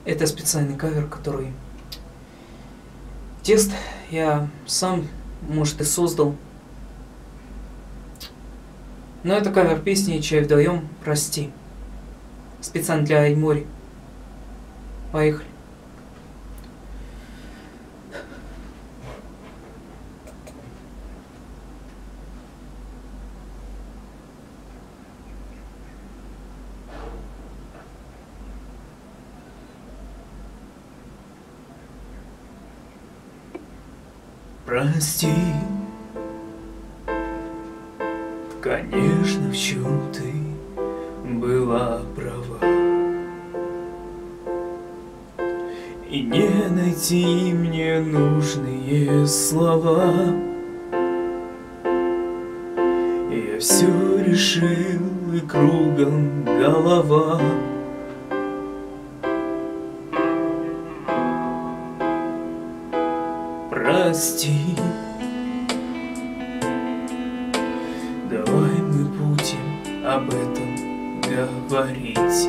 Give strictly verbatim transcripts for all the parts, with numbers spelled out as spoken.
Это специальный кавер, который... Текст я сам, может, и создал. Но это кавер песни «Чай вдвоем, прости». Специально для Аймори. Поехали. Прости, конечно, в чем ты была права, и не найти мне нужные слова. Я все решил, и кругом голова. Прости, давай мы будем об этом говорить.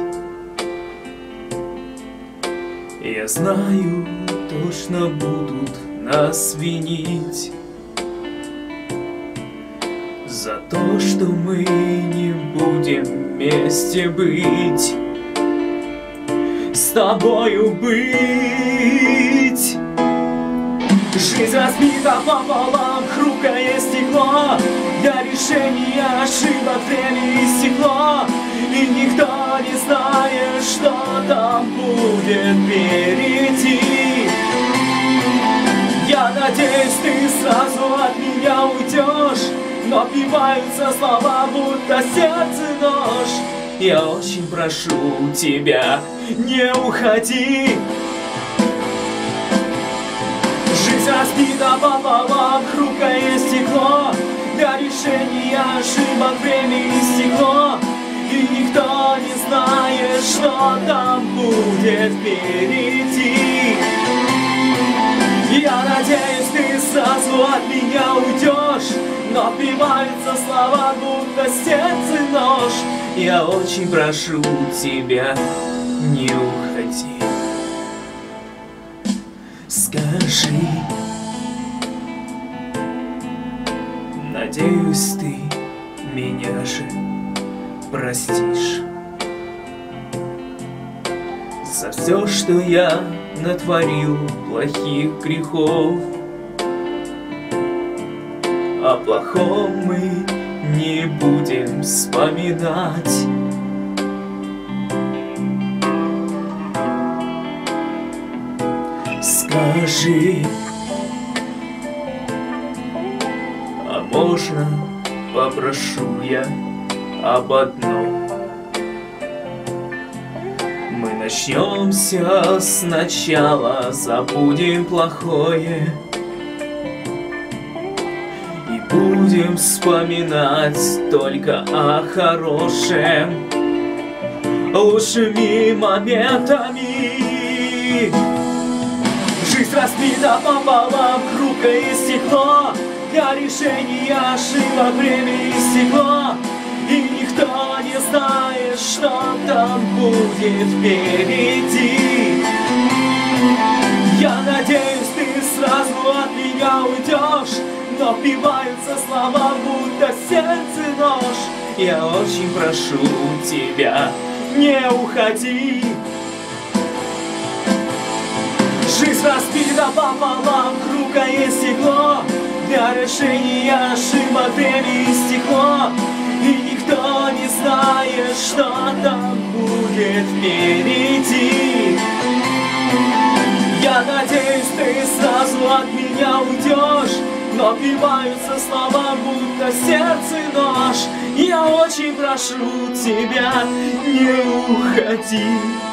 Я знаю, точно будут нас винить за то, что мы не будем вместе быть, с тобою быть. Жизнь разбита пополам, хрупкое стекло, для решения ошибок время истекло, и никто не знает, что там будет впереди. Я надеюсь, ты сразу от меня уйдешь, но впиваются слова, будто сердце нож. Я очень прошу тебя, не уходи. Жизнь разбита пополам, хрупкое стекло, для решения ошибок время истекло, и никто не знает, что там будет впереди. Я надеюсь, ты сразу от меня уйдешь, но впиваются слова, будто сердце нож. Я очень прошу тебя, не уходи. Скажи, надеюсь, ты меня же простишь за все, что я натворил плохих грехов. О плохом мы не будем вспоминать. Скажи, а можно попрошу я об одном? Мы начнем все сначала, забудем плохое и будем вспоминать только о хорошем, лучшими моментами. Жизнь разбита пополам, хрупкое стекло, для решения ошибок время истекло, и никто не знает, что там будет впереди. Я надеюсь, ты сразу от меня уйдешь, но впиваются слова, будто сердце нож. Я очень прошу тебя, не уходи. Жизнь разбита пополам, хрупкое стекло, для решения ошибок время истекло, и никто не знает, что там будет впереди. Я надеюсь, ты сразу от меня уйдешь, но впиваются слова, будто сердце нож. Я очень прошу тебя, не уходи.